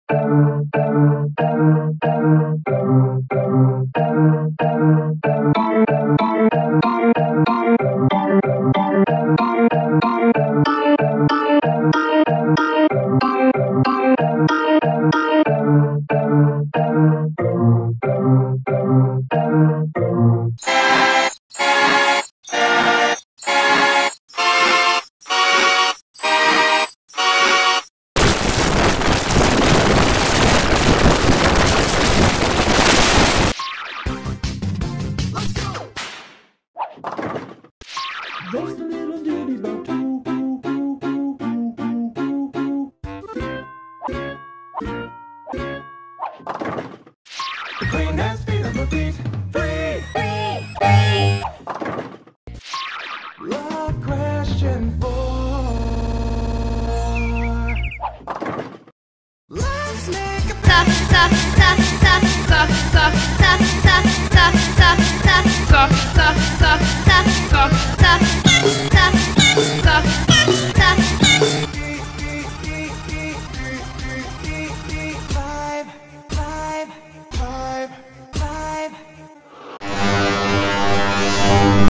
There's a little ditty about two. The queen has feet on her feet. Free. Love question 4. Let's make a Stop.